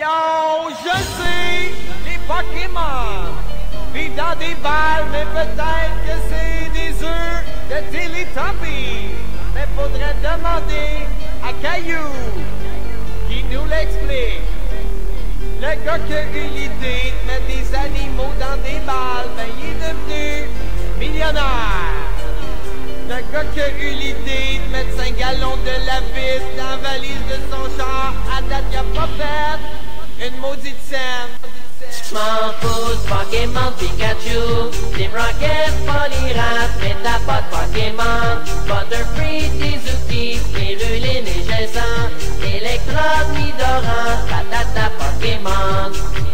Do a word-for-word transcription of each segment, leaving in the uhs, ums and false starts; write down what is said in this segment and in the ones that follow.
Voyons, je sais, les Pokémon vivent dans des balles, mais peut-être que c'est des œufs de Teletubbies. Mais faudrait demander à Caillou qui nous l'explique. Le gars qui a eu l'idée de mettre des animaux dans des balles, ben il est devenu millionnaire. Le gars qui a eu l'idée de mettre cinq gallons de la vis dans la valise de son char, à date il a pas fait une maudite scène. M'en fous, Pokémon Pikachu, Team Rocket, Poliwrath, mais t'as pas de Pokémon. Butterfree, Tizuki, Spiruline et Gézant, Electrode, Nidoran, Patata Pokémon.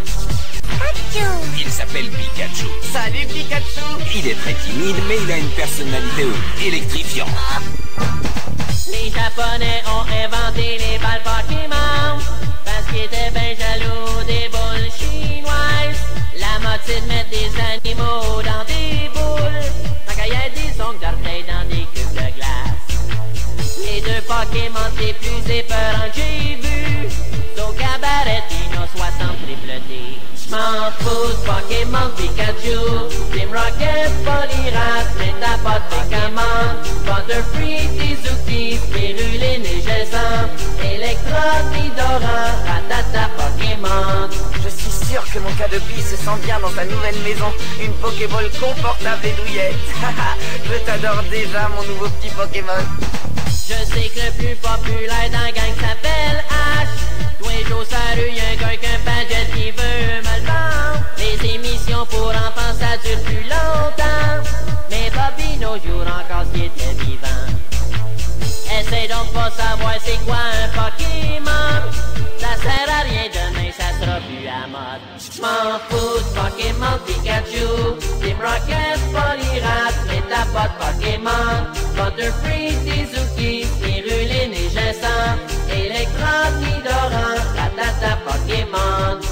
Il s'appelle Pikachu. Salut Pikachu. Il est très timide, mais il a une personnalité électrifiante. Les Japonais ont inventé les balles Pokémon parce qu'ils étaient bien jaloux des boules chinoises. La mode c'est de mettre des animaux dans des boules, tant qu'il y a des ongles d'orteils dans des cubes de glace. Les deux Pokémon les plus épeurants que j'ai vus, sont Cabaret Dino soixante triple D. M'en fous, Pokémon Pikachu, Team Rocket, Poliwrath, mais t'as pas de Pokémon. Butterfree, Tizuki, Spiruline et Gézant, Electrode, Nidoran, Ratata Pokémon. Je suis sûr que mon Cadepi se sent bien dans sa nouvelle maison. Une Pokéball confortable et douillette. Je t'adore déjà, mon nouveau petit Pokémon. Je sais que le plus populaire dans la gang s'appelle Ash. Tous les jours ça rue, y'a un gars avec un padjet qui veut me le vendre. Les émissions pour enfants ça dure plus longtemps, mais Bobino joue encore s'il était vivant. Essaye donc pas savoir c'est quoi un Pokémon, ça sert à rien demain, ça sera plus à mode. M'en fous, Pokémon Pikachu, Team Rocket, Poliwrath, mais t'as pas de Pokémon. Butterfree, Tizuki, Spiruline et Gézant, Electrode, Nidoran, Ratata Pokémon.